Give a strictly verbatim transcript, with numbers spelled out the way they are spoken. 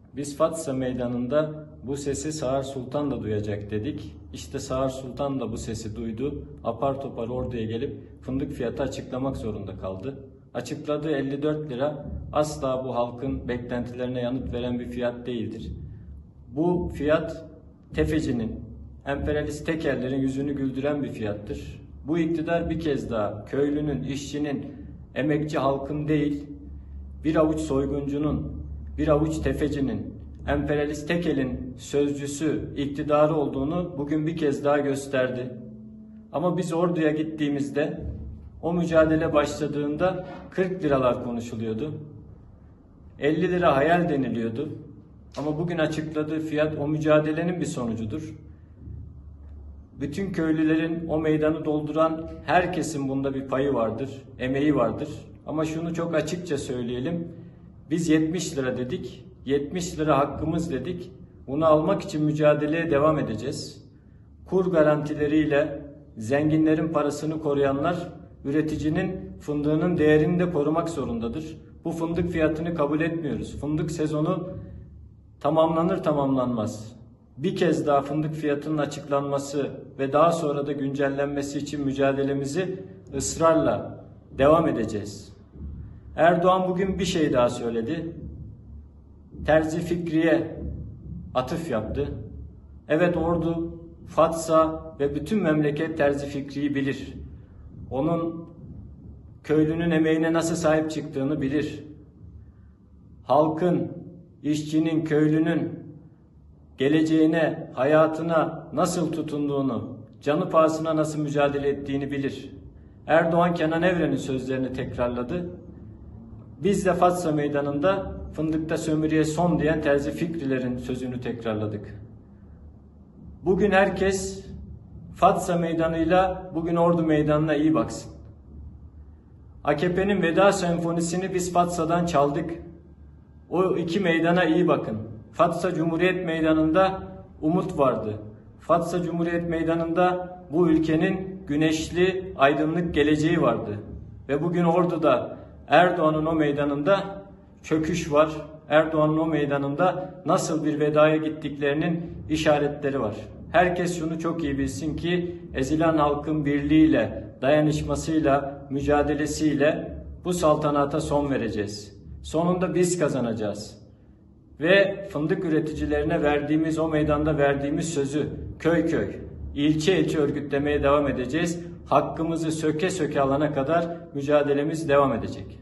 Biz Fatsa Meydanı'nda bu sesi Sağır Sultan da duyacak dedik. İşte Sağır Sultan da bu sesi duydu. Apar topar orduya gelip fındık fiyatı açıklamak zorunda kaldı. Açıkladığı elli dört lira asla bu halkın beklentilerine yanıt veren bir fiyat değildir. Bu fiyat tefecinin, emperyalist tekellerin yüzünü güldüren bir fiyattır. Bu iktidar bir kez daha köylünün, işçinin, emekçi halkın değil, bir avuç soyguncunun, bir avuç tefecinin, emperyalist tekelin sözcüsü, iktidarı olduğunu bugün bir kez daha gösterdi. Ama biz orduya gittiğimizde, o mücadele başladığında kırk liralar konuşuluyordu. elli lira hayal deniliyordu. Ama bugün açıkladığı fiyat o mücadelenin bir sonucudur. Bütün köylülerin o meydanı dolduran herkesin bunda bir payı vardır, emeği vardır. Ama şunu çok açıkça söyleyelim. Biz yetmiş lira dedik, yetmiş lira hakkımız dedik. Bunu almak için mücadeleye devam edeceğiz. Kur garantileriyle zenginlerin parasını koruyanlar üreticinin fındığının değerini de korumak zorundadır. Bu fındık fiyatını kabul etmiyoruz. Fındık sezonu tamamlanır tamamlanmaz bir kez daha fındık fiyatının açıklanması ve daha sonra da güncellenmesi için mücadelemizi ısrarla devam edeceğiz. Erdoğan bugün bir şey daha söyledi. Terzi Fikri'ye atıf yaptı. Evet, Ordu, Fatsa ve bütün memleket Terzi Fikri'yi bilir. Onun köylünün emeğine nasıl sahip çıktığını bilir. Halkın, işçinin, köylünün geleceğine, hayatına nasıl tutunduğunu, canı pahasına nasıl mücadele ettiğini bilir. Erdoğan Kenan Evren'in sözlerini tekrarladı. Biz de Fatsa Meydanı'nda fındıkta sömürüye son diyen Terzi Fikrilerin sözünü tekrarladık. Bugün herkes Fatsa Meydanı'yla bugün Ordu Meydanı'na iyi baksın. A K P'nin veda senfonisini biz Fatsa'dan çaldık. O iki meydana iyi bakın. Fatsa Cumhuriyet Meydanı'nda umut vardı. Fatsa Cumhuriyet Meydanı'nda bu ülkenin güneşli, aydınlık geleceği vardı. Ve bugün Ordu'da Erdoğan'ın o meydanında çöküş var. Erdoğan'ın o meydanında nasıl bir vedaya gittiklerinin işaretleri var. Herkes şunu çok iyi bilsin ki ezilen halkın birliğiyle, dayanışmasıyla, mücadelesiyle bu saltanata son vereceğiz. Sonunda biz kazanacağız. Ve fındık üreticilerine verdiğimiz, o meydanda verdiğimiz sözü köy köy, ilçe ilçe örgütlemeye devam edeceğiz. Hakkımızı söke söke alana kadar mücadelemiz devam edecek.